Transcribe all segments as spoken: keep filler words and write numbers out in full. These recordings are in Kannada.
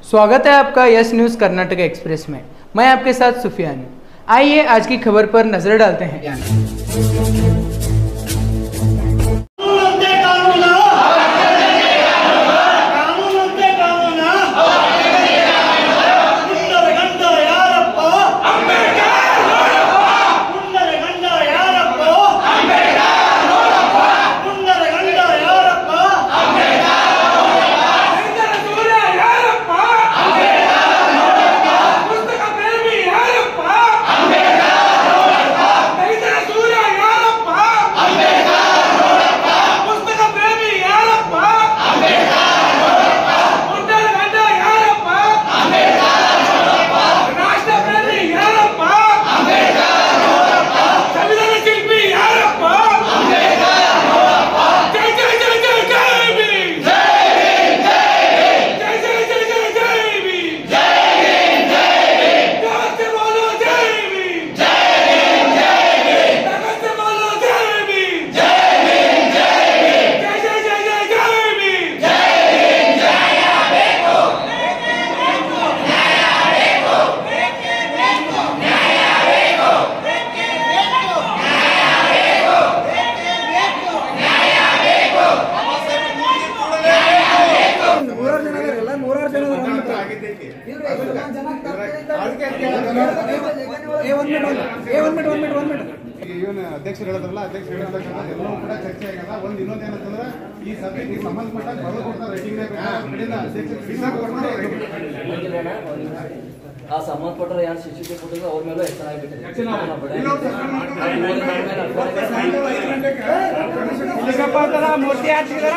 स्वागत है आपका यस न्यूज़ कर्नाटक एक्सप्रेस में। मैं आपके साथ सुफियान। आइए आज की खबर पर नजर डालते हैं। ಅಧ್ಯಕ್ಷರು ಹೇಳಿದ್ರಲ್ಲ ಅಧ್ಯಕ್ಷರು ಹೇಳಿದ ಎಲ್ಲವೂ ಕೂಡ ಚರ್ಚೆ ಆಗಲ್ಲ. ಒಂದು ಇನ್ನೊಂದು ಏನಂತಂದ್ರೆ ಈ ಸಭೆಗೆ ಸಂಬಂಧಪಟ್ಟ ಬರೆದು ಕೊಡ್ತಾರೆ ರೈಟಿಂಗ್ ಆ ಸಂಬಂಧಪಟ್ಟ ಯಾರು ಶಿಕ್ಷಕ ಕೊಟ್ಟಿದ್ರು ಅವ್ರ ಮೇಲೆ ಮೂರ್ತಿ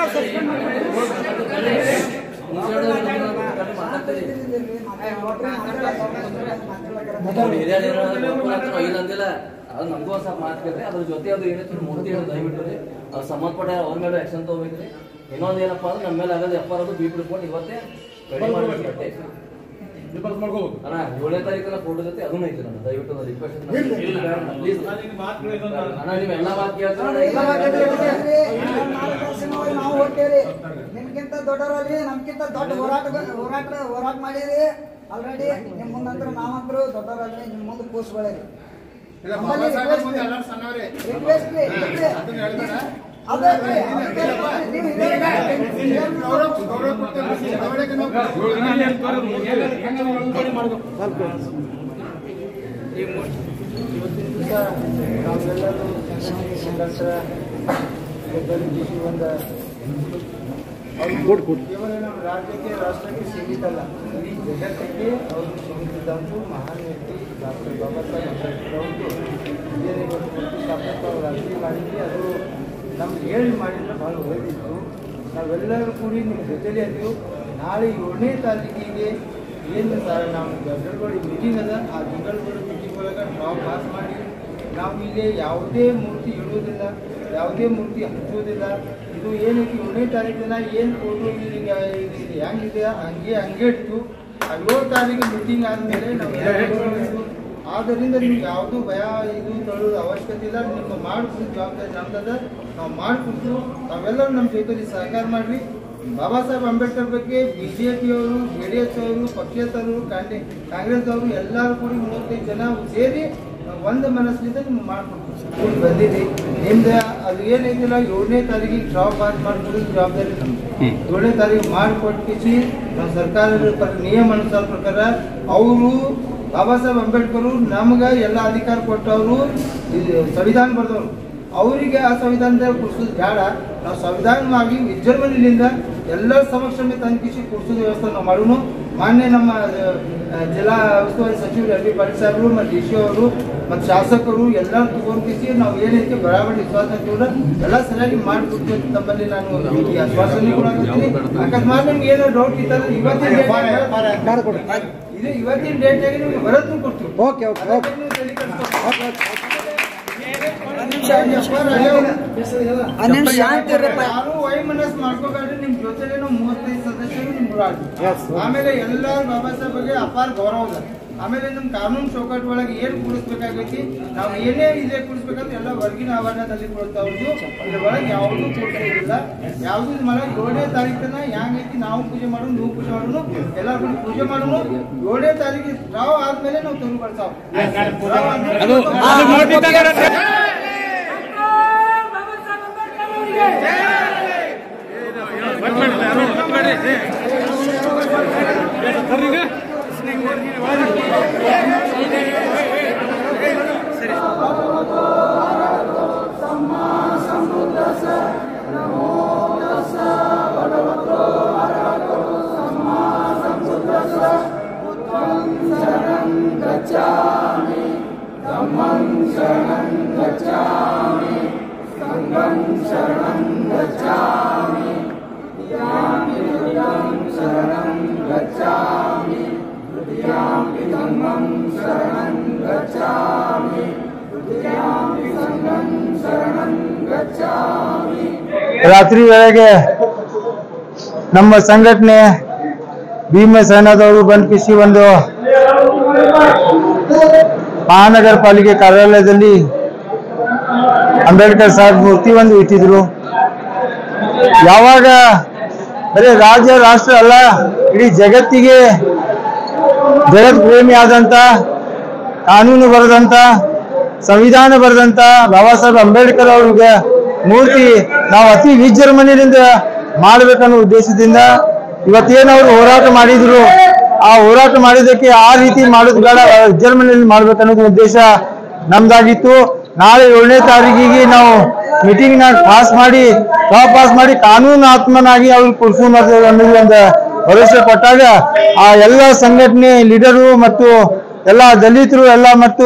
ಅಂದಿಲ್ಲ. ಅದು ನಮ್ದು ಹೊಸ ಮಾತು ಕೇಳ್ರಿ. ಅದ್ರ ಜೊತೆ ಅದು ಏನೈತಿ ಮೂರ್ತಿ ಹೇಳಿ ದಯವಿಟ್ಟು ಅದು ಸಂಬಂಧಪಟ್ಟ ಅವ್ರ ಮೇಲೆ ಆಕ್ಷನ್ ತಗೋಬೇಕ್ರಿ. ಇನ್ನೊಂದು ಏನಪ್ಪಾ ಅಂದ್ರೆ ನಮ್ಮ ಮೇಲೆ ಆಗೋದು ಎಫ್ ಆರ್ ಅದು ಬೀಟ್ ರಿಪೋರ್ಟ್ ಇವತ್ತೇ ರೆಡಿ ಮಾಡ್ಬೇಕು. ಅಣ್ಣ ಏಳನೇ ತಾರೀಕಲ್ಲ ಫೋಟೋ ಜೊತೆ ಅದನ್ನ ಐತಿ ನಾನು ದಯವಿಟ್ಟು ರಿಕ್ವೆಸ್ಟ್ ಅಣ್ಣ ನೀವು ಎಲ್ಲ ಮಾತು ಕೇಳ್ತಾರೆ. ನಾವು ಹೋಗ್ತೇವ್ರಿ ನಿಮ್ಗಿಂತ ದೊಡ್ಡವರಲ್ಲಿ ನಮ್ಗಿಂತ ದೊಡ್ಡ ಹೋರಾಟ ಹೋರಾಟ ಹೋರಾಟ ಮಾಡಿರಿ ಆಲ್ರೆಡಿ. ನಿಮ್ ಮುಂದಂತ್ರ ನಾವಂತರೂ ದೊಡ್ಡವರಲ್ಲಿ ನಿಮ್ ಮುಂದೆ ಕೂಸ್ಕೊಳ್ಳಿ. ಕೇವಲ ನಮ್ಮ ರಾಜ್ಯಕ್ಕೆ ರಾಷ್ಟ್ರಕ್ಕೆ ಸೀಮಿತ ಅಲ್ಲ, ಇಡೀ ಜಗತ್ತಿಗೆ ಅವರು ಸೀಮಿತದಂತೂ ಮಹಾನ್ ವ್ಯಕ್ತಿ ಡಾಕ್ಟರ್ ಬಾಬಾ ಸಾಹೇಬ್ ಅಂಬೇಡ್ಕರ್ ಅವರು ಇಂಡಿಯನ್ ಪ್ರತಿಷ್ಠಾಪಕ ಅವರು ಅರ್ಜಿ ಮಾಡಿದ್ವಿ. ಅದು ನಮ್ಗೆ ಹೇಳಿ ಮಾಡಿದ್ರೆ ಭಾಳ ಒಳ್ಳೆದಿತ್ತು. ನಾವೆಲ್ಲರೂ ಕೂಡಿ ನಿಮ್ಮ ಜೊತೆಲಿ ಅದೀವಿ. ನಾಳೆ ಏಳನೇ ತಾರೀಕಿಗೆ ಏನು ಸರ್ ನಾವು ಜನರಲ್ಗೋಡಿ ಮೀಟಿಂಗ್ ಅದ, ಆ ಜನರಲ್ಗೋಡಿ ಮೀಟಿಂಗ್ ಒಳಗೆ ನಾವು ಪಾಸ್ ಮಾಡಿ ನಾವು ಇಲ್ಲಿ ಯಾವುದೇ ಮೂರ್ತಿ ಇಡುವುದಿಲ್ಲ, ಯಾವುದೇ ಮೂರ್ತಿ ಹಚ್ಚುವುದಿಲ್ಲ. ಇದು ಏನಕ್ಕೆ ಏಳನೇ ತಾರೀಕಿನ ಏನು ಫೋಟೋ ಈಗ ಇದು ಹೆಂಗಿದೆ ಹಂಗೆ ಹಂಗೆ ಇಟ್ಟು ಏಳು ತಾರೀಕು ಮೀಟಿಂಗ್ ಆದಮೇಲೆ ನಾವು ಆದ್ದರಿಂದ ನಿಮ್ಗೆ ಯಾವುದೂ ಭಯ ಇದು ತೊಳೋದು ಅವಶ್ಯಕತೆ ಇಲ್ಲ. ನಿಮ್ಮ ಮಾಡಿಕೊಟ್ಟು ಜವಾಬ್ದಾರಿ ನಮ್ದದ, ನಾವು ಮಾಡಿಕೊಟ್ಟು ತಾವೆಲ್ಲರೂ ನಮ್ಮ ಜೊತೆಲಿ ಸಹಕಾರ ಮಾಡಿರಿ. ಬಾಬಾ ಸಾಹೇಬ್ ಅಂಬೇಡ್ಕರ್ ಬಗ್ಗೆ ಬಿ ಜೆ ಪಿಯವರು, ಜೆ ಡಿ ಎಸ್ ಅವರು, ಪಕ್ಷೇತರರು, ಕಾಂಗ್ರೆಸ್ ಅವರು ಎಲ್ಲರೂ ಕೂಡಿ ಮೂವತ್ತೈದು ಜನ ಸೇರಿ ಒಂದು ಮನಸ್ಸಿನಿಂದ ನಿಮ್ಗೆ ಮಾಡಿಕೊಡ್ತೀವಿ. ಬಂದಿದೆ ನಿಮ್ದು ಅದು ಏನೈತಿಲ್ಲ ಏಳನೇ ತಾರೀಕಿಗೆ ಜಾಬ್ ಪಾಸ್ ಮಾಡಿಕೊಡೋದು ಜವಾಬ್ದಾರಿ ನಮ್ದು. ಏಳನೇ ತಾರೀಕು ಮಾಡಿಕೊಟ್ಟಿಸಿ ನಮ್ಮ ಸರ್ಕಾರದ ನಿಯಮ ಅನುಸಾರ ಪ್ರಕಾರ ಅವರು ಬಾಬಾ ಸಾಹೇಬ್ ಅಂಬೇಡ್ಕರ್ ನಮ್ಗೆ ಎಲ್ಲ ಅಧಿಕಾರ ಕೊಟ್ಟವರು, ಇದು ಸಂವಿಧಾನ ಬರೆದವರು. ಅವರಿಗೆ ಆ ಸಂವಿಧಾನದಾಗ ಕೊಡಿಸೋದು ಬೇಡ, ನಾವು ಸಂವಿಧಾನವಾಗಿ ವಿಜೃಂಭಣೆಯಿಂದ ಎಲ್ಲರ ಸಮಕ್ಷಮೆ ತಂದಿಸಿ ಕೊಡಿಸೋದು ವ್ಯವಸ್ಥೆ ನಾವು ಮಾಡೋಣ. ಮಾನ್ಯ ನಮ್ಮ ಜಿಲ್ಲಾ ಉಸ್ತುವಾರಿ ಸಚಿವರು ಎಂ ಬಿ ಪಾಟೀಲ್ ಸಾಹೇಬರು ಮತ್ತು ಡಿ ಸಿ ಅವರು ಮತ್ತು ಶಾಸಕರು ಎಲ್ಲರೂ ತಗೊಂಡಿಸಿ ನಾವು ಏನೈತಿ ಬರಾಬರಿ ವಿಶ್ವಾಸ ಕೂಡ ಎಲ್ಲ ಸರಿಯಾಗಿ ಮಾಡಿಕೊಡ್ತೀವಿ ಅಂತ ತಮ್ಮಲ್ಲಿ ನಾನು ಈ ಆಶ್ವಾಸನೆ ಕೂಡ ಕೊಡ್ತೀನಿ. ಅಕಸ್ಮಾತ್ ನಿಮ್ಗೆ ಏನೋ ಡೌಟ್ ಇದ್ದರೆ ಇವತ್ತಿನ ಇದು ಇವತ್ತಿನ ಡೇಟಾಗಿ ನಿಮ್ಗೆ ಬರೋದು ಕೊಡ್ತೀವಿ. ಓಕೆ ಓಕೆ ಯಾರು ವೈಮನಸ್ ಮಾಡ್ಕೋಬೇಡ್ರಿ. ನಿಮ್ ಜೊತೆಗೆ ನಾವು ಮೂವತ್ತೈದು ಸದಸ್ಯರು ನಿಮ್ ಆಮೇಲೆ ಎಲ್ಲರೂ ಬಾಬಾ ಸಾಹೇಬ್ ಬಗ್ಗೆ ಅಪಾರ ಗೌರವ ಇದೆ. ಆಮೇಲೆ ನಮ್ಮ ಕಾನೂನು ಚೌಕಟ್ಟು ಒಳಗೆ ಏನು ಕೂಡಿಸ್ಬೇಕಾಗೈತಿ, ನಾವು ಏನೇ ಇದೇ ಕೂಡಿಸ್ಬೇಕಂದ್ರೆ ಎಲ್ಲ ಹೊರಗಿನ ಆವರಣದಲ್ಲಿ ಕೊಡ್ತಾ ಹೋದ್ರು. ಇದ್ರ ಒಳಗೆ ಯಾವುದೂ ಕೊಡ್ತಿಲ್ಲ. ಯಾವುದೂ ಮಲ ಏಳನೇ ತಾರೀಕನ್ನ ಹೆಂಗೈತಿ ನಾವು ಪೂಜೆ ಮಾಡೋಣ, ನೀವು ಪೂಜೆ ಮಾಡೋಣ, ಎಲ್ಲರೂ ಕೂಡ ಪೂಜೆ ಮಾಡೋಣ. ಏಳನೇ ತಾರೀಕಿಗೆ ರಾವ್ ಆದ್ಮೇಲೆ ನಾವು ತೆರವು ಬರ್ತಾವ. ರಾತ್ರಿ ವೇಳೆಗೆ ನಮ್ಮ ಸಂಘಟನೆ ಭೀಮ ಸೇನಾದವರು ಬಂದ್ ಕಿಸಿ ಒಂದು ಮಹಾನಗರ ಪಾಲಿಕೆ ಕಾರ್ಯಾಲಯದಲ್ಲಿ ಅಂಬೇಡ್ಕರ್ ಸಾಹೇಬ್ ಮೂರ್ತಿ ಒಂದು ಇಟ್ಟಿದ್ರು. ಯಾವಾಗ ಬರೀ ರಾಜ್ಯ ರಾಷ್ಟ್ರ ಅಲ್ಲ, ಇಡೀ ಜಗತ್ತಿಗೆ ಜಗತ್ ಪ್ರೇಮಿ ಆದಂತ, ಕಾನೂನು ಬರೆದಂತ, ಸಂವಿಧಾನ ಬರೆದಂತ ಬಾಬಾ ಸಾಹೇಬ್ ಅಂಬೇಡ್ಕರ್ ಅವ್ರಿಗೆ ಮೂರ್ತಿ ನಾವು ಅತಿ ವಿಜೃಂಭಣೆಯಿಂದ ಮಾಡಬೇಕನ್ನೋ ಉದ್ದೇಶದಿಂದ ಇವತ್ತೇನು ಅವರು ಹೋರಾಟ ಮಾಡಿದ್ರು, ಆ ಹೋರಾಟ ಮಾಡಿದ್ದಕ್ಕೆ ಆ ರೀತಿ ಮಾಡೋದು ಬೇಡ, ವಿಜೃಂಭಣೆಯಲ್ಲಿ ಮಾಡ್ಬೇಕನ್ನೋದು ಉದ್ದೇಶ ನಮ್ದಾಗಿತ್ತು. ನಾಳೆ ಏಳನೇ ತಾರೀಕಿಗೆ ನಾವು ಮೀಟಿಂಗ್ ನ ಪಾಸ್ ಮಾಡಿ ಪಾಸ್ ಮಾಡಿ ಕಾನೂನಾತ್ಮನಾಗಿ ಅವ್ರಿಗೆ ಕುರ್ಸು ಮಾಡ್ತೇವೆ ಅನ್ನೋದು ಒಂದು ಭರವಸೆ ಕೊಟ್ಟಾಗ ಆ ಎಲ್ಲ ಸಂಘಟನೆ ಲೀಡರು ಮತ್ತು ಎಲ್ಲ ದಲಿತರು ಎಲ್ಲ ಮತ್ತು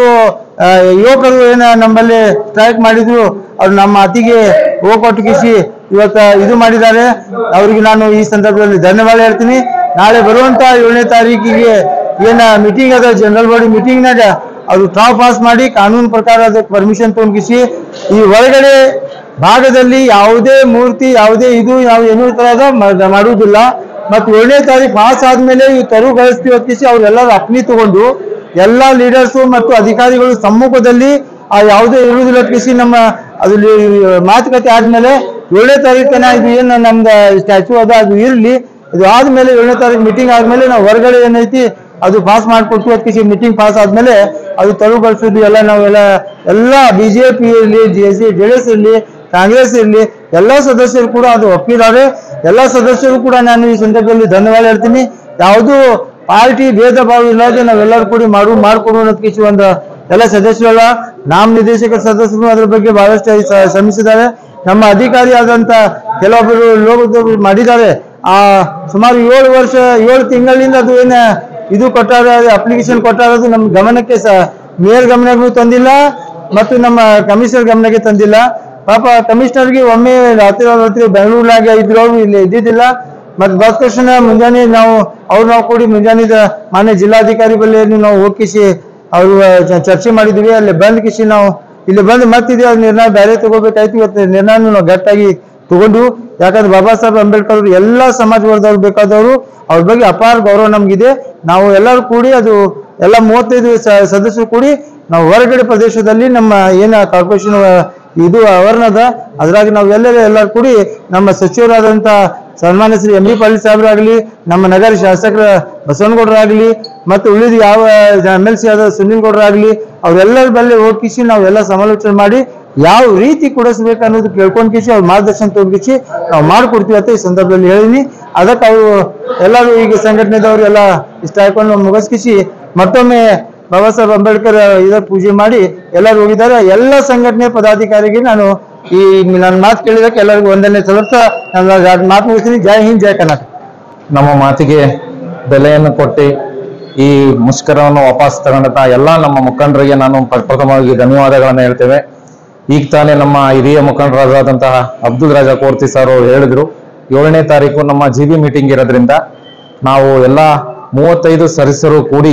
ಯುವಕರು ಏನ ನಮ್ಮಲ್ಲಿ ಸ್ಟ್ರೈಕ್ ಮಾಡಿದ್ರು, ಅವ್ರು ನಮ್ಮ ಮಾತಿಗೆ ಹೋಗೊಟ್ಟುಕಿಸಿ ಇವತ್ತ ಇದು ಮಾಡಿದ್ದಾರೆ. ಅವರಿಗೆ ನಾನು ಈ ಸಂದರ್ಭದಲ್ಲಿ ಧನ್ಯವಾದ ಹೇಳ್ತೀನಿ. ನಾಳೆ ಬರುವಂತ ಏಳನೇ ತಾರೀಕಿಗೆ ಏನ ಮೀಟಿಂಗ್ ಅದ, ಜನರಲ್ ಬಾಡಿ ಮೀಟಿಂಗ್ನಾಗ ಅವರು ಟ್ರಾವ್ ಪಾಸ್ ಮಾಡಿ ಕಾನೂನು ಪ್ರಕಾರ ಅದಕ್ಕೆ ಪರ್ಮಿಷನ್ ತೊಗೊಂಡಿಸಿ ಈ ಒಳಗಡೆ ಭಾಗದಲ್ಲಿ ಯಾವುದೇ ಮೂರ್ತಿ ಯಾವುದೇ ಇದು ನಾವು ಏನೂ ತರಹದ ಮಾಡುವುದಿಲ್ಲ. ಮತ್ತು ಏಳನೇ ತಾರೀಕು ಪಾಸ್ ಆದ್ಮೇಲೆ ಈ ತೆರವುಗೊಳಿಸ್ತೀವಿ ಹೊತ್ತಿಸಿ ಅವ್ರೆಲ್ಲರೂ ಅಪ್ನಿ ತಗೊಂಡು ಎಲ್ಲ ಲೀಡರ್ಸು ಮತ್ತು ಅಧಿಕಾರಿಗಳು ಸಮ್ಮುಖದಲ್ಲಿ ಆ ಯಾವುದೇ ಇರುವುದಿಲ್ಲ ಹೊತ್ತಿಸಿ ನಮ್ಮ ಅದು ಮಾತುಕತೆ ಆದ್ಮೇಲೆ ಏಳನೇ ತಾರೀಕಿನ ಇದು ಏನು ನಮ್ದು ಸ್ಟ್ಯಾಚ್ಯೂ ಅದ ಅದು ಇರಲಿ. ಇದು ಆದ್ಮೇಲೆ ಏಳನೇ ತಾರೀಕು ಮೀಟಿಂಗ್ ಆದ್ಮೇಲೆ ನಾವು ಹೊರಗಡೆ ಏನೈತಿ ಅದು ಪಾಸ್ ಮಾಡಿಕೊಟ್ಟು ಅದಕ್ಕೆ ಮೀಟಿಂಗ್ ಪಾಸ್ ಆದ್ಮೇಲೆ ಅದು ತೆರವುಗೊಳಿಸೋದು ಎಲ್ಲ ನಾವೆಲ್ಲ ಎಲ್ಲ ಬಿಜೆಪಿ ಇರಲಿ, J C J D S ಇರಲಿ, ಕಾಂಗ್ರೆಸ್ ಇರಲಿ, ಎಲ್ಲ ಸದಸ್ಯರು ಕೂಡ ಅದು ಒಪ್ಪಿದ್ದಾರೆ. ಎಲ್ಲ ಸದಸ್ಯರು ಕೂಡ ನಾನು ಈ ಸಂದರ್ಭದಲ್ಲಿ ಧನ್ಯವಾದ ಹೇಳ್ತೀನಿ. ಯಾವುದೂ ಪಾರ್ಟಿ ಭೇದ ಭಾವ ಇಲ್ಲದೆ ನಾವೆಲ್ಲರೂ ಕೂಡ ಮಾಡು ಮಾಡ್ಕೊಡು ಅನ್ನೋದಕ್ಕೆ ಒಂದು ಎಲ್ಲ ಸದಸ್ಯರೆಲ್ಲ ನಾಮ ನಿರ್ದೇಶಕ ಸದಸ್ಯರು ಅದ್ರ ಬಗ್ಗೆ ಬಹಳಷ್ಟು ಶ್ರಮಿಸಿದ್ದಾರೆ. ನಮ್ಮ ಅಧಿಕಾರಿ ಆದಂತ ಕೆಲವೊಬ್ಬರು ಲೋಕ ಮಾಡಿದ್ದಾರೆ. ಆ ಸುಮಾರು ಏಳು ವರ್ಷ ಏಳು ತಿಂಗಳಿಂದ ಅದು ಏನ ಇದು ಕೊಟ್ಟಾರ, ಅಪ್ಲಿಕೇಶನ್ ಕೊಟ್ಟಾರದು ನಮ್ಮ ಗಮನಕ್ಕೆ ಸ ಮೇಯರ್ ಗಮನಕ್ಕೂ ತಂದಿಲ್ಲ ಮತ್ತು ನಮ್ಮ ಕಮಿಷನರ್ ಗಮನಕ್ಕೆ ತಂದಿಲ್ಲ. ಪಾಪ ಕಮಿಷನರ್ಗೆ ಒಮ್ಮೆ ರಾತ್ರಿ ರಾತ್ರಿ ಬೆಂಗಳೂರಿನಾಗ ಇದ್ರು, ಅವರು ಇಲ್ಲಿ ಇದ್ದಿದ್ದಿಲ್ಲ. ಮತ್ತು ಬಸ್ ತಕ್ಷಣ ಮುಂಜಾನೆ ನಾವು ಅವ್ರು ನಾವು ಕೂಡಿ ಮುಂಜಾನೆ ಮಾನ್ಯ ಜಿಲ್ಲಾಧಿಕಾರಿ ಬಳಿ ನಾವು ಹೋಗಿಸಿ ಅವರು ಚರ್ಚೆ ಮಾಡಿದ್ವಿ. ಅಲ್ಲಿ ಬಂದ್ ಕಿಸಿ ನಾವು ಇಲ್ಲಿ ಬಂದು ಮತ್ತಿದೆ ಅವ್ರ ನಿರ್ಣಯ ಬೇರೆ ತಗೋಬೇಕಾಯ್ತು. ಇವತ್ತು ನಿರ್ಣಯ ನಾವು ಗಟ್ಟಾಗಿ ತಗೊಂಡು, ಯಾಕಂದ್ರೆ ಬಾಬಾ ಸಾಹೇಬ್ ಅಂಬೇಡ್ಕರ್ ಅವರು ಎಲ್ಲ ಸಮಾಜ ವರ್ಗದವ್ರು ಬೇಕಾದವರು, ಅವ್ರ ಬಗ್ಗೆ ಅಪಾರ ಗೌರವ ನಮ್ಗಿದೆ. ನಾವು ಎಲ್ಲರೂ ಕೂಡಿ ಅದು ಎಲ್ಲ ಮೂವತ್ತೈದು ಸದಸ್ಯರು ಕೂಡಿ ನಾವು ಹೊರಗಡೆ ಪ್ರದೇಶದಲ್ಲಿ ನಮ್ಮ ಏನ ಕಾರ್ಪೊರೇಷನ್ ಇದು ಆವರಣದ ಅದ್ರಾಗ ನಾವು ಎಲ್ಲರೂ ಎಲ್ಲರೂ ಕೂಡಿ ನಮ್ಮ ಸಚಿವರಾದಂತ ಸನ್ಮಾನ್ಯ ಶ್ರೀ ಎಂ ಬಿ ಪಾಟೀಲ್ ಸಾಹೇಬರಾಗಲಿ, ನಮ್ಮ ನಗರ ಶಾಸಕರ ಬಸವನಗೌಡರಾಗಲಿ ಮತ್ತು ಉಳಿದ ಯಾವ ಎಮ್ ಎಲ್ ಸಿ ಆದ ಸುನೀಲ್ ಗೌಡರಾಗಲಿ ಅವರೆಲ್ಲರ ಬಳಿ ಹೋಗಿಸಿ ನಾವೆಲ್ಲ ಸಮಾಲೋಚನೆ ಮಾಡಿ ಯಾವ ರೀತಿ ಕೊಡಿಸ್ಬೇಕು ಅನ್ನೋದು ಕೇಳ್ಕೊಂಡ್ ಕಿಸಿ ಅವ್ರ ಮಾರ್ಗದರ್ಶನ ತಗೊಂಡಿಸಿ ನಾವು ಮಾಡಿಕೊಡ್ತೀವಿ ಅಂತ ಈ ಸಂದರ್ಭದಲ್ಲಿ ಹೇಳಿನಿ. ಅದಕ್ಕೆ ಅವರು ಎಲ್ಲರೂ ಈಗ ಸಂಘಟನೆದವರು ಎಲ್ಲ ಇಷ್ಟ ಹಾಕೊಂಡು ಮುಗಿಸ್ಕಿಸಿ ಮತ್ತೊಮ್ಮೆ ಬಾಬಾ ಸಾಹೇಬ್ ಅಂಬೇಡ್ಕರ್ ಇದರ ಪೂಜೆ ಮಾಡಿ ಎಲ್ಲರೂ ಹೋಗಿದ್ದಾರೆ. ಎಲ್ಲ ಸಂಘಟನೆ ಪದಾಧಿಕಾರಿಗೆ ನಾನು ಈ ನನ್ನ ಮಾತು ಕೇಳಿದಕ್ಕೆ ಎಲ್ಲರಿಗೂ ಒಂದನೇ ಸದಸ್ಯ ನಾನು ಮಾತು ಮುಗಿಸ್ತೀನಿ. ಜೈ ಹಿಂದ್, ಜೈ ಕರ್ನಾಟಕ. ನಮ್ಮ ಮಾತಿಗೆ ಬೆಲೆಯನ್ನು ಕೊಟ್ಟು ಈ ಮುಷ್ಕರವನ್ನು ವಾಪಸ್ ತಗೊಂಡಂತ ಎಲ್ಲ ನಮ್ಮ ಮುಖಂಡರಿಗೆ ನಾನು ಪ್ರಥಮವಾಗಿ ಧನ್ಯವಾದಗಳನ್ನು ಹೇಳ್ತೇವೆ. ಈಗ ತಾನೇ ನಮ್ಮ ಹಿರಿಯ ಮುಖಂಡರಾದಂತಹ ಅಬ್ದುಲ್ ರಾಜಾ ಕೋರ್ತಿ ಸರ್ ಅವರು ಹೇಳಿದ್ರು, ಏಳನೇ ತಾರೀಕು ನಮ್ಮ ಜಿ ಬಿ ಮೀಟಿಂಗ್ ಇರೋದ್ರಿಂದ ನಾವು ಎಲ್ಲ ಮೂವತ್ತೈದು ಸದಸ್ಯರು ಕೂಡಿ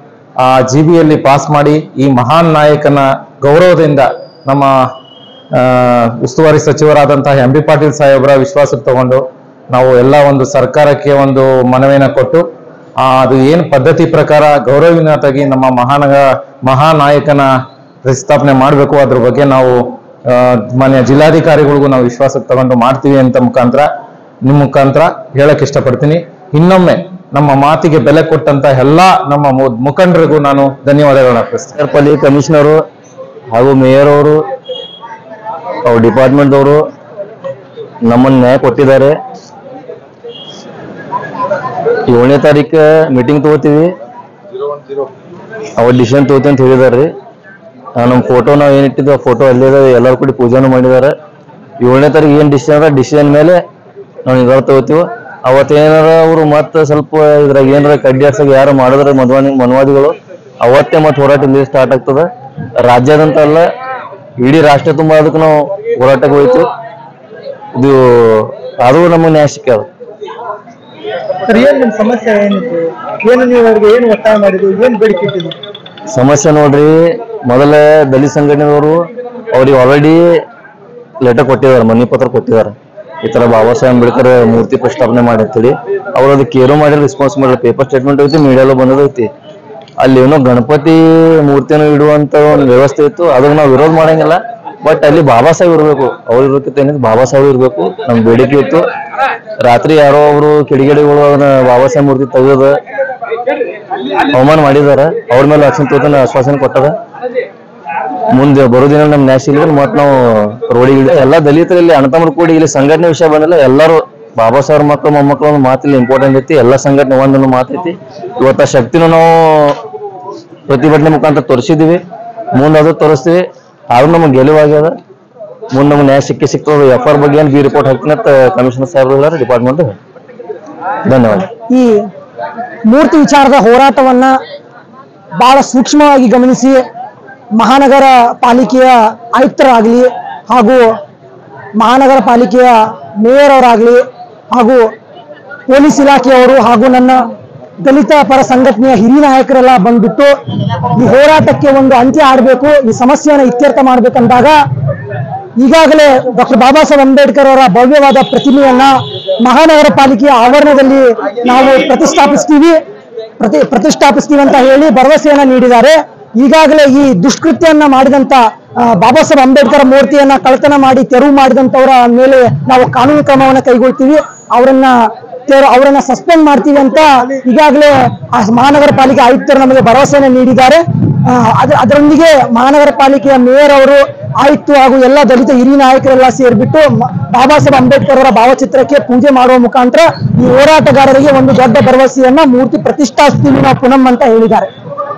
ಆ ಜಿ ಬಿಯಲ್ಲಿ ಪಾಸ್ ಮಾಡಿ ಈ ಮಹಾನ್ ನಾಯಕನ ಗೌರವದಿಂದ ನಮ್ಮ ಉಸ್ತುವಾರಿ ಸಚಿವರಾದಂತಹ ಎಂ ಬಿ ಪಾಟೀಲ್ ಸಾಹೇಬರ ವಿಶ್ವಾಸಕ್ಕೆ ತಗೊಂಡು ನಾವು ಎಲ್ಲ ಒಂದು ಸರ್ಕಾರಕ್ಕೆ ಒಂದು ಮನವಿಯನ್ನು ಕೊಟ್ಟು ಅದು ಏನು ಪದ್ಧತಿ ಪ್ರಕಾರ ಗೌರವಯುತವಾಗಿ ನಮ್ಮ ಮಹಾನಗ ಮಹಾನಾಯಕನ ಪ್ರತಿಷ್ಠಾಪನೆ ಮಾಡಬೇಕು, ಅದ್ರ ಬಗ್ಗೆ ನಾವು ಮಾನ್ಯ ಜಿಲ್ಲಾಧಿಕಾರಿಗಳಿಗೂ ನಾವು ವಿಶ್ವಾಸಕ್ಕೆ ತಗೊಂಡು ಮಾಡ್ತೀವಿ ಅಂತ ಮುಖಾಂತರ ನಿಮ್ಮ ಮುಖಾಂತರ ಹೇಳಕ್ ಇಷ್ಟಪಡ್ತೀನಿ. ಇನ್ನೊಮ್ಮೆ ನಮ್ಮ ಮಾತಿಗೆ ಬೆಲೆ ಕೊಟ್ಟಂತ ಎಲ್ಲಾ ನಮ್ಮ ಮುಖಂಡರಿಗೂ ನಾನು ಧನ್ಯವಾದಗಳನ್ನ ಅರ್ಪಿಸ್ತೇನೆ. ಪಲ್ಲಿ ಕಮಿಷನರು ಹಾಗೂ ಮೇಯರ್ ಅವರು ಅವ್ರ ಡಿಪಾರ್ಟ್ಮೆಂಟ್ ಅವರು ನಮ್ಮನ್ನು ನ್ಯಾಯ ಕೊಟ್ಟಿದ್ದಾರೆ. ಏಳನೇ ತಾರೀಕು ಮೀಟಿಂಗ್ ತಗೋತೀವಿ, ಅವ್ರ ಡಿಸಿಷನ್ ತಗೋತೀವಿ ಅಂತ ಹೇಳಿದಾರೆ. ನಮ್ಮ ಫೋಟೋ ನಾವು ಏನಿಟ್ಟಿದ್ವಿ ಆ ಫೋಟೋ ಅಲ್ಲೇ ಎಲ್ಲರೂ ಕೂಡ ಪೂಜೆನೂ ಮಾಡಿದ್ದಾರೆ. ಏಳನೇ ತಾರೀಕು ಏನು ಡಿಸಿಷನ್ ಅದ ಡಿಸಿಷನ್ ಮೇಲೆ ನಾವು ನಿರ್ಧಾರ ತಗೋತೀವಿ. ಅವತ್ತೇನಾರ ಅವರು ಮತ್ತೆ ಸ್ವಲ್ಪ ಇದ್ರಾಗ ಏನಾರ ಕಡ್ಡಿ ಹಾಕ್ಸಾಗ ಯಾರು ಮಾಡಿದ್ರೆ ಮನ್ವಾದಿ ಮನ್ವಾದಿಗಳು ಅವತ್ತೇ ಮತ್ತೆ ಹೋರಾಟ ಇಲ್ಲಿ ಸ್ಟಾರ್ಟ್ ಆಗ್ತದೆ. ರಾಜ್ಯಾದಂತ ಅಲ್ಲ, ಇಡೀ ರಾಷ್ಟ್ರ ತುಂಬ ಅದಕ್ಕೆ ನಾವು ಹೋರಾಟಕ್ಕೆ ಹೋಯ್ತು. ಇದು ಅದು ನಮಗೆ ನ್ಯಾಯ ಸಿಕ್ಕಾದ. ಸಮಸ್ಯೆ ಏನಿತ್ತು, ಏನು ನೀವು ಅವ್ರಿಗೆ ಏನು ಒತ್ತಾಯ ಮಾಡಿದ್ವಿ, ಏನು ಬೇಡಿಕೆ ಇಟ್ಟಿದ್ವಿ? ಸಮಸ್ಯೆ ನೋಡ್ರಿ, ಮೊದಲ ದಲಿತ ಸಂಘಟನೆದವರು ಅವ್ರಿಗೆ ಆಲ್ರೆಡಿ ಲೆಟರ್ ಕೊಟ್ಟಿದ್ದಾರೆ, ಮನವಿ ಪತ್ರ ಕೊಟ್ಟಿದ್ದಾರೆ. ಈ ತರ ಬಾಬಾ ಸಾಹೇಬ್ ಅಂಬೇಡ್ಕರ್ ಮೂರ್ತಿ ಪ್ರತಿಷ್ಠಾಪನೆ ಮಾಡಿ ಅಂತೇಳಿ. ಅವ್ರು ಅದಕ್ಕೆ ಕೇರು ಮಾಡಿ ರೆಸ್ಪಾನ್ಸ್ ಮಾಡಿಲ್ಲ. ಪೇಪರ್ ಸ್ಟೇಟ್ಮೆಂಟ್ ಐತಿ, ಮೀಡಿಯಾలో ಬಂದದೈತಿ. ಅಲ್ಲಿ ಏನೋ ಗಣಪತಿ ಮೂರ್ತಿಯನ್ನು ಇಡುವಂತ ಒಂದು ವ್ಯವಸ್ಥೆ ಇತ್ತು, ಅದಕ್ಕೆ ನಾವು ವಿರೋಧ ಮಾಡಂಗಿಲ್ಲ. ಬಟ್ ಅಲ್ಲಿ ಬಾಬಾ ಸಾಹೇಬ್ ಇರಬೇಕು, ಅವ್ರು ಇರೋದಕ್ಕಿಂತ ಏನಿದೆ ಬಾಬಾ ಸಾಹೇಬ್ ಇರಬೇಕು. ನಮ್ ಬೇಡಿಕೆ ಇತ್ತು. ರಾತ್ರಿ ಯಾರೋ ಅವರು ಕಿಡಿಗೇಡಿಗಳು ಅದನ್ನ ಬಾಬಾ ಸಾಹೇಬ್ ಮೂರ್ತಿ ತೆಗೆದ ಅವಮಾನ ಮಾಡಿದಾರ. ಅವ್ರ ಮೇಲೆ ಆಕ್ಷನ್ ತಗೋತಾನೆ ಆಶ್ವಾಸನೆ ಕೊಟ್ಟದ. ಮುಂದೆ ಬರೋ ದಿನ ನಮ್ ನ್ಯಾಯ ಸಿಗಲಿದ್ರೆ ಮತ್ ನಾವು ರೋಡಿಗೆ ಎಲ್ಲಾ ದಲಿತರಲ್ಲಿ ಅಣ್ಣತಮ್ಮರು ಕೂಡಿ ಇಲ್ಲಿ ಸಂಘಟನೆ ವಿಷಯ ಬಂದಿಲ್ಲ. ಎಲ್ಲರೂ ಬಾಬಾ ಸಾಹೇಬ್ ಮಕ್ಕಳು ಮೊಮ್ಮಕ್ಕಳು ಒಂದು ಮಾತಿಲ್ಲ ಇಂಪಾರ್ಟೆಂಟ್ ಐತಿ. ಎಲ್ಲಾ ಸಂಘಟನೆ ಒಂದೊಂದು ಮಾತೈತಿ. ಇವತ್ತ ಶಕ್ತಿನೂ ನಾವು ಪ್ರತಿಭಟನೆ ಮುಖಾಂತರ ತೋರಿಸಿದೀವಿ, ಮುಂದೆ ಅದು ತೋರಿಸ್ತೀವಿ. ಆದ್ರೂ ನಮ್ಗೆ ಗೆಲುವಾಗ್ಯದ. ಮುಂದೆ ನಮ್ಗೆ ನ್ಯಾಯ ಸಿಕ್ಕಿ ಸಿಗ್ತದೆ. ಎಫ್ ಆರ್ ಬಗ್ಗೆ ಏನು ಬಿ ರಿಪೋರ್ಟ್ ಹಾಕ್ತೀನಿ ಅಂತ ಕಮಿಷನರ್ ಸಾಹೇಬ್ ಡಿಪಾರ್ಟ್ಮೆಂಟ್. ಧನ್ಯವಾದ. ಈ ಮೂರ್ತಿ ವಿಚಾರದ ಹೋರಾಟವನ್ನ ಬಹಳ ಸೂಕ್ಷ್ಮವಾಗಿ ಗಮನಿಸಿ ಮಹಾನಗರ ಪಾಲಿಕೆಯ ಆಯುಕ್ತರಾಗಲಿ ಹಾಗೂ ಮಹಾನಗರ ಪಾಲಿಕೆಯ ಮೇಯರ್ ಅವರಾಗಲಿ ಹಾಗೂ ಪೊಲೀಸ್ ಇಲಾಖೆಯವರು ಹಾಗೂ ನನ್ನ ದಲಿತ ಪರ ಸಂಘಟನೆಯ ಹಿರಿಯ ನಾಯಕರೆಲ್ಲ ಬಂದ್ಬಿಟ್ಟು ಈ ಹೋರಾಟಕ್ಕೆ ಒಂದು ಅಂತ್ಯ ಆಡಬೇಕು, ಈ ಸಮಸ್ಯೆಯನ್ನು ಇತ್ಯರ್ಥ ಮಾಡ್ಬೇಕಂದಾಗ ಈಗಾಗಲೇ ಡಾಕ್ಟರ್ ಬಾಬಾ ಸಾಹೇಬ್ ಅಂಬೇಡ್ಕರ್ ಅವರ ಭವ್ಯವಾದ ಪ್ರತಿಮೆಯನ್ನ ಮಹಾನಗರ ಪಾಲಿಕೆಯ ಆವರಣದಲ್ಲಿ ನಾವು ಪ್ರತಿಷ್ಠಾಪಿಸ್ತೀವಿ ಪ್ರತಿ ಪ್ರತಿಷ್ಠಾಪಿಸ್ತೀವಿ ಅಂತ ಹೇಳಿ ಭರವಸೆಯನ್ನ ನೀಡಿದ್ದಾರೆ. ಈಗಾಗಲೇ ಈ ದುಷ್ಕೃತ್ಯವನ್ನ ಮಾಡಿದಂತ ಬಾಬಾ ಸಾಹೇಬ್ ಅಂಬೇಡ್ಕರ್ ಮೂರ್ತಿಯನ್ನ ಕಳ್ಳತನ ಮಾಡಿ ತೆರವು ಮಾಡಿದಂತವರ ಮೇಲೆ ನಾವು ಕಾನೂನು ಕ್ರಮವನ್ನ ಕೈಗೊಳ್ತೀವಿ, ಅವರನ್ನ ಅವರನ್ನ ಸಸ್ಪೆಂಡ್ ಮಾಡ್ತೀವಿ ಅಂತ ಈಗಾಗಲೇ ಮಹಾನಗರ ಪಾಲಿಕೆ ಆಯುಕ್ತರು ನಮಗೆ ಭರವಸೆಯನ್ನು ನೀಡಿದ್ದಾರೆ. ಅದರೊಂದಿಗೆ ಮಹಾನಗರ ಪಾಲಿಕೆಯ ಮೇಯರ್ ಅವರು, ಆಯುಕ್ತ ಹಾಗೂ ಎಲ್ಲ ದಲಿತ ಹಿರಿಯ ನಾಯಕರೆಲ್ಲ ಸೇರ್ಬಿಟ್ಟು ಬಾಬಾ ಸಾಹೇಬ್ ಅಂಬೇಡ್ಕರ್ ಅವರ ಭಾವಚಿತ್ರಕ್ಕೆ ಪೂಜೆ ಮಾಡುವ ಮುಖಾಂತರ ಈ ಹೋರಾಟಗಾರರಿಗೆ ಒಂದು ದೊಡ್ಡ ಭರವಸೆಯನ್ನ ಮೂರ್ತಿ ಪ್ರತಿಷ್ಠಾಪಿಸ್ತೀವಿ ನಾವು ಪುನಃ ಅಂತ ಹೇಳಿದ್ದಾರೆ.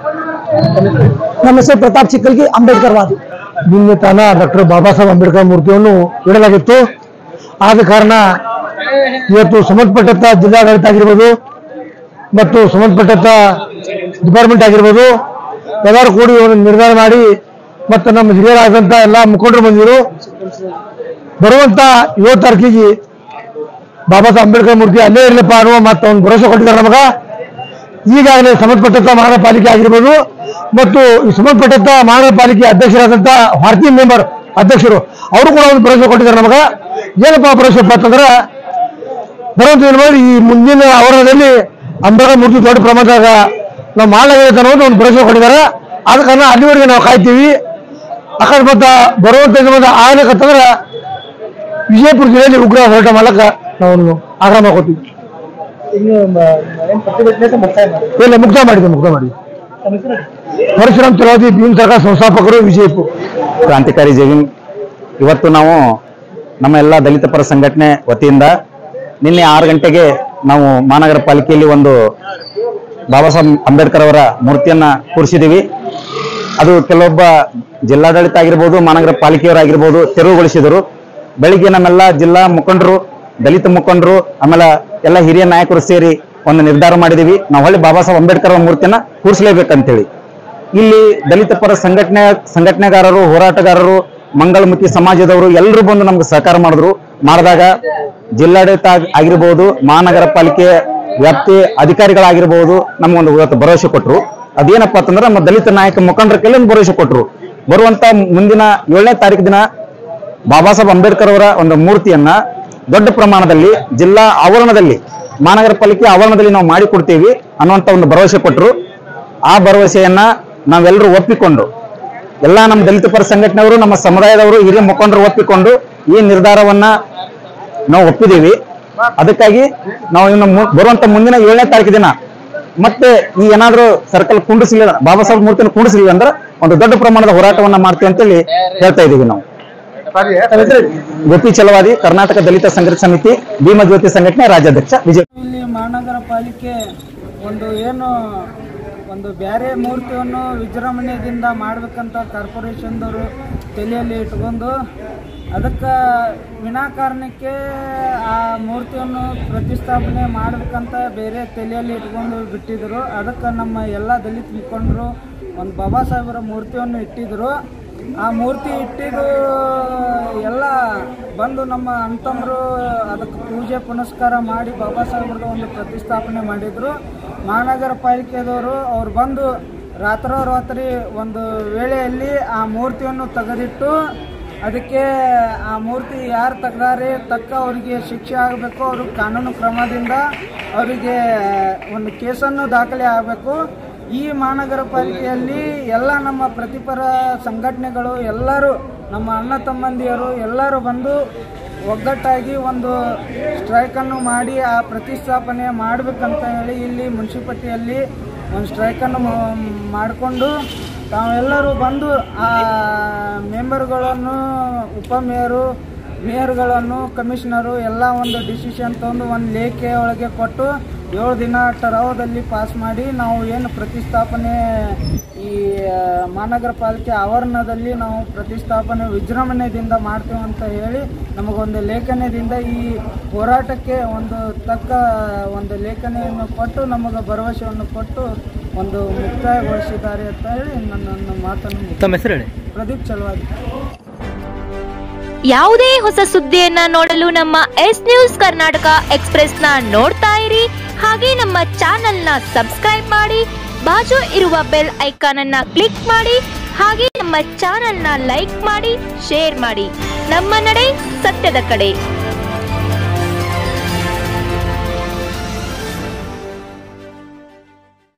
ನಮ್ಮ ಹೆಸರು ಪ್ರತಾಪ್ ಚಿಕ್ಕಲ್ಗಿ, ಅಂಬೇಡ್ಕರ್ ವಾದಿ. ನಿನ್ನೆ ತಾನ ಡಾಕ್ಟರ್ ಬಾಬಾ ಸಾಹೇಬ್ ಅಂಬೇಡ್ಕರ್ ಮೂರ್ತಿಯನ್ನು ಇಡಲಾಗಿತ್ತು. ಆದ ಕಾರಣ ಇವತ್ತು ಸಂಬಂಧಪಟ್ಟಂತ ಜಿಲ್ಲಾಡಳಿತ ಆಗಿರ್ಬೋದು ಮತ್ತು ಸಂಬಂಧಪಟ್ಟಂತ ಡಿಪಾರ್ಟ್ಮೆಂಟ್ ಆಗಿರ್ಬೋದು ಎಲ್ಲರೂ ಕೂಡಿ ಒಂದು ನಿರ್ಧಾರ ಮಾಡಿ ಮತ್ತು ನಮ್ಮ ಹಿರಿಯರಾದಂಥ ಎಲ್ಲ ಮುಖಂಡರು ಬಂದಿರು. ಬರುವಂತ ಏಳು ತಾರೀಕಿಗೆ ಬಾಬಾ ಸಾಹೇಬ್ ಅಂಬೇಡ್ಕರ್ ಮೂರ್ತಿ ಅಲ್ಲೇ ಇರಲಿಪ್ಪ ಅನ್ನುವ ಮತ್ತು ಒಂದು ಭರವಸೆ ಕೊಟ್ಟಿದ್ದಾರೆ ನಮಗ. ಈಗಾಗಲೇ ಸಂಬಂಧಪಟ್ಟಂತ ಮಹಾನಗರ ಪಾಲಿಕೆ ಆಗಿರ್ಬೋದು ಮತ್ತು ಸಂಬಂಧಪಟ್ಟಂತ ಮಹಾನಗರ ಪಾಲಿಕೆ ಅಧ್ಯಕ್ಷರಾದಂಥ ಭಾರತೀಯ ಮೆಂಬರ್ ಅಧ್ಯಕ್ಷರು ಅವರು ಕೂಡ ಒಂದು ಭರವಸೆ ಕೊಟ್ಟಿದ್ದಾರೆ ನಮಗ. ಏನಪ್ಪ ಭರವಸೆ ಅಂತಂದ್ರೆ ಬರುವಂತ ಏನು ಮಾಡಿ ಈ ಮುಂದಿನ ಆವರಣದಲ್ಲಿ ಅಂಬೇಡ್ಕರ್ ಮೂರ್ತಿ ದೊಡ್ಡ ಪ್ರಮಾಣದಾಗ ನಾವು ಮಾಡಲಾಗಿದೆ ಅನ್ನೋದು ಒಂದು ಭರವಸೆ ಕೊಟ್ಟಿದ್ದಾರೆ. ಆದ ಕಾರಣ ಅಲ್ಲಿವರೆಗೆ ನಾವು ಕಾಯ್ತೀವಿ. ಅಕಸ್ಮಾತ್ ಬರುವಂತ ಆಗ್ಬೇಕಂತಂದ್ರೆ ವಿಜಯಪುರ ಜಿಲ್ಲೆಯಲ್ಲಿ ಉಗ್ರ ಹೋರಾಟ ಮಾಡಕ್ಕೆ ನಾವು ಆಗ್ರಹ ಮಾಡ್ಕೊತೀವಿ. ಇಲ್ಲ, ಮುಕ್ತ ಮಾಡಿದ್ದೆ ಮುಕ್ತ ಮಾಡಿದ್ವಿ. ಪರಶುರಾಮ್ ಚಲವಾದಿ ಭೀಮ್ ಸರ್ಕಾರ ಸಂಸ್ಥಾಪಕರು, ವಿಜಯಪುರ ಕ್ರಾಂತಿಕಾರಿ ಜೈವಿನ್. ಇವತ್ತು ನಾವು ನಮ್ಮ ಎಲ್ಲ ದಲಿತ ಪರ ಸಂಘಟನೆ ವತಿಯಿಂದ ನಿನ್ನೆ ಆರು ಗಂಟೆಗೆ ನಾವು ಮಹಾನಗರ ಪಾಲಿಕೆಯಲ್ಲಿ ಒಂದು ಬಾಬಾ ಸಾಹೇಬ್ ಅಂಬೇಡ್ಕರ್ ಅವರ ಮೂರ್ತಿಯನ್ನ ಕೂರಿಸಿದ್ದೀವಿ. ಅದು ಕೆಲವೊಬ್ಬ ಜಿಲ್ಲಾಡಳಿತ ಆಗಿರ್ಬೋದು, ಮಹಾನಗರ ಪಾಲಿಕೆಯವರಾಗಿರ್ಬೋದು ತೆರವುಗೊಳಿಸಿದರು. ಬೆಳಿಗ್ಗೆ ನಮ್ಮೆಲ್ಲ ಜಿಲ್ಲಾ ಮುಖಂಡರು, ದಲಿತ ಮುಖಂಡರು, ಆಮೇಲೆ ಎಲ್ಲ ಹಿರಿಯ ನಾಯಕರು ಸೇರಿ ಒಂದು ನಿರ್ಧಾರ ಮಾಡಿದೀವಿ, ನಾವು ಹೊಳ್ಳಿ ಬಾಬಾ ಸಾಹೇಬ್ ಅಂಬೇಡ್ಕರ್ ಅವರ ಮೂರ್ತಿಯನ್ನ ಕೂರಿಸಲೇಬೇಕಂತೇಳಿ. ಇಲ್ಲಿ ದಲಿತ ಪರ ಸಂಘಟನೆ ಸಂಘಟನೆಗಾರರು, ಹೋರಾಟಗಾರರು, ಮಂಗಳಮುಖಿ ಸಮಾಜದವರು ಎಲ್ಲರೂ ಬಂದು ನಮ್ಗೆ ಸಹಕಾರ ಮಾಡಿದ್ರು. ಮಾಡಿದಾಗ ಜಿಲ್ಲಾಡಳಿತ ಆಗಿರ್ಬೋದು, ಮಹಾನಗರ ಪಾಲಿಕೆ ವ್ಯಾಪ್ತಿ ಅಧಿಕಾರಿಗಳಾಗಿರ್ಬೋದು ನಮ್ಗೊಂದು ಇವತ್ತು ಭರವಸೆ ಕೊಟ್ಟರು. ಅದೇನಪ್ಪ ಅಂತಂದ್ರೆ ನಮ್ಮ ದಲಿತ ನಾಯಕ ಮುಖಂಡರ ಕೆಲವೊಂದು ಭರವಸೆ ಕೊಟ್ಟರು. ಬರುವಂತ ಮುಂದಿನ ಏಳನೇ ತಾರೀಕು ದಿನ ಬಾಬಾ ಸಾಹೇಬ್ ಅಂಬೇಡ್ಕರ್ ಅವರ ಒಂದು ಮೂರ್ತಿಯನ್ನ ದೊಡ್ಡ ಪ್ರಮಾಣದಲ್ಲಿ ಜಿಲ್ಲಾ ಆವರಣದಲ್ಲಿ ಮಹಾನಗರ ಪಾಲಿಕೆ ಆವರಣದಲ್ಲಿ ನಾವು ಮಾಡಿಕೊಡ್ತೀವಿ ಅನ್ನುವಂತ ಒಂದು ಭರವಸೆ ಕೊಟ್ಟರು. ಆ ಭರವಸೆಯನ್ನ ನಾವೆಲ್ಲರೂ ಒಪ್ಪಿಕೊಂಡು, ಎಲ್ಲ ನಮ್ಮ ದಲಿತ ಪರ ಸಂಘಟನೆಯವರು, ನಮ್ಮ ಸಮುದಾಯದವರು, ಹಿರಿಯ ಮುಖಂಡರು ಒಪ್ಪಿಕೊಂಡು ಈ ನಿರ್ಧಾರವನ್ನ ನಾವು ಒಪ್ಪಿದ್ದೀವಿ. ಅದಕ್ಕಾಗಿ ನಾವು ಇನ್ನು ಬರುವಂತ ಮುಂದಿನ ಏಳನೇ ತಾರೀಕು ದಿನ ಮತ್ತೆ ಈ ಏನಾದ್ರೂ ಸರ್ಕಲ್ ಕುಂಡಿಸ್ಲಿಲ್ಲ, ಬಾಬಾ ಸಾಹೇಬ್ ಮೂರ್ತಿನ ಕುಂಡಿಸ್ಲಿಲ್ಲ ಅಂದ್ರೆ ಒಂದು ದೊಡ್ಡ ಪ್ರಮಾಣದ ಹೋರಾಟವನ್ನ ಮಾಡ್ತೀವಿ ಅಂತೇಳಿ ಹೇಳ್ತಾ ಇದೀವಿ. ನಾವು ಗೋಪಿ ಚಲವಾದಿ, ಕರ್ನಾಟಕ ದಲಿತ ಸಂಘರ್ಷ ಸಮಿತಿ, ಭೀಮ ಜ್ಯೋತಿ ಸಂಘಟನೆ ರಾಜ್ಯಾಧ್ಯಕ್ಷ, ವಿಜಯ. ಇಲ್ಲಿ ಮಹಾನಗರ ಪಾಲಿಕೆ ಒಂದು ಏನು ಒಂದು ಬೇರೆ ಮೂರ್ತಿಯನ್ನು ವಿಜೃಂಭಣೆಯಿಂದ ಮಾಡ್ಬೇಕಂತ ಕಾರ್ಪೊರೇಷನ್ದವರು ತಲೆಯಲ್ಲಿ ಇಟ್ಕೊಂಡು ಅದಕ್ಕೆ ವಿನಾಕಾರಣಕ್ಕೆ ಆ ಮೂರ್ತಿಯನ್ನು ಪ್ರತಿಷ್ಠಾಪನೆ ಮಾಡಬೇಕಂತ ಬೇರೆ ತಲೆಯಲ್ಲಿ ಇಟ್ಕೊಂಡು ಬಿಟ್ಟಿದ್ರು. ಅದಕ್ಕೆ ನಮ್ಮ ಎಲ್ಲ ದಲಿತ ಮುಖಂಡರು ಒಂದು ಬಾಬಾ ಸಾಹೇಬರ ಮೂರ್ತಿಯನ್ನು ಇಟ್ಟಿದ್ರು. ಆ ಮೂರ್ತಿ ಇಟ್ಟಿದ್ದು ಎಲ್ಲ ಬಂದು ನಮ್ಮ ಅಂತಂದರು ಅದಕ್ಕೆ ಪೂಜೆ ಪುನಸ್ಕಾರ ಮಾಡಿ ಬಾಬಾ ಸಾಹೇಬ್ರದ್ದು ಒಂದು ಪ್ರತಿಷ್ಠಾಪನೆ ಮಾಡಿದರು. ಮಹಾನಗರ ಪಾಲಿಕೆದವರು ಅವ್ರು ಬಂದು ರಾತ್ರೋರಾತ್ರಿ ಒಂದು ವೇಳೆಯಲ್ಲಿ ಆ ಮೂರ್ತಿಯನ್ನು ತೆಗೆದಿಟ್ಟು ಅದಕ್ಕೆ ಆ ಮೂರ್ತಿ ಯಾರು ತೆಗ್ದಾರೆ ತಕ್ಕ ಅವರಿಗೆ ಶಿಕ್ಷೆ ಆಗಬೇಕು, ಅವರು ಕಾನೂನು ಕ್ರಮದಿಂದ ಅವರಿಗೆ ಒಂದು ಕೇಸನ್ನು ದಾಖಲೆ ಆಗಬೇಕು. ಈ ಮಹಾನಗರ ಪಾಲಿಕೆಯಲ್ಲಿ ಎಲ್ಲ ನಮ್ಮ ಪ್ರತಿಪರ ಸಂಘಟನೆಗಳು ಎಲ್ಲರೂ, ನಮ್ಮ ಅಣ್ಣ ತಮ್ಮಂದಿಯರು ಎಲ್ಲರೂ ಬಂದು ಒಗ್ಗಟ್ಟಾಗಿ ಒಂದು ಸ್ಟ್ರೈಕನ್ನು ಮಾಡಿ ಆ ಪ್ರತಿಷ್ಠಾಪನೆ ಮಾಡಬೇಕಂತ ಹೇಳಿ ಇಲ್ಲಿ ಮುನ್ಸಿಪಾಲ್ಟಿಯಲ್ಲಿ ಒಂದು ಸ್ಟ್ರೈಕನ್ನು ಮಾಡಿಕೊಂಡು ತಾವೆಲ್ಲರೂ ಬಂದು ಆ ಮೆಂಬರ್ಗಳನ್ನು, ಉಪಮೇಯರು, ಮೇಯರ್ಗಳನ್ನು, ಕಮಿಷನರು ಎಲ್ಲ ಒಂದು ಡಿಸಿಷನ್ ತಂದು ಒಂದು ಲೇಖೆ ಒಳಗೆ ಕೊಟ್ಟು ಏಳು ದಿನ ಟರಾವದಲ್ಲಿ ಪಾಸ್ ಮಾಡಿ ನಾವು ಏನು ಪ್ರತಿಷ್ಠಾಪನೆ ಈ ಮಹಾನಗರ ಪಾಲಿಕೆ ಆವರಣದಲ್ಲಿ ನಾವು ಪ್ರತಿಷ್ಠಾಪನೆ ವಿಜೃಂಭಣೆಯಿಂದ ಮಾಡ್ತೇವೆ ಅಂತ ಹೇಳಿ ನಮಗೊಂದು ಲೇಖನದಿಂದ ಈ ಹೋರಾಟಕ್ಕೆ ಒಂದು ತಕ್ಕ ಒಂದು ಲೇಖನೆಯನ್ನು ಕೊಟ್ಟು ನಮಗೆ ಭರವಸೆಯನ್ನು ಕೊಟ್ಟು ಒಂದು ಮುಕ್ತಾಯಗೊಳಿಸಿದ್ದಾರೆ ಅಂತ ಹೇಳಿ ನನ್ನ ಮಾತನ್ನು. ತಮ್ಮ ಹೆಸರು ಹೇಳಿ. ಪ್ರದೀಪ್ ಚಲವಾದಿ. ಯಾವುದೇ ಹೊಸ ಸುದ್ದಿಯನ್ನ ನೋಡಲು ನಮ್ಮ ಎಸ್ ನ್ಯೂಸ್ ಕರ್ನಾಟಕ ಎಕ್ಸ್ಪ್ರೆಸ್ ನ ನೋಡ್ತಾ ಇರಿ. ಹಾಗೆ ನಮ್ಮ ಚಾನೆಲ್ ನ ಸಬ್ಸ್ಕ್ರೈಬ್ ಮಾಡಿ, ಬಾಜು ಇರುವ ಬೆಲ್ ಐಕಾನ್ ಅನ್ನ ಕ್ಲಿಕ್ ಮಾಡಿ. ಹಾಗೆ ನಮ್ಮ ಚಾನೆಲ್ ನ ಲೈಕ್ ಮಾಡಿ, ಶೇರ್ ಮಾಡಿ. ನಮ್ಮ ನಡೆ ಸತ್ಯದ ಕಡೆ.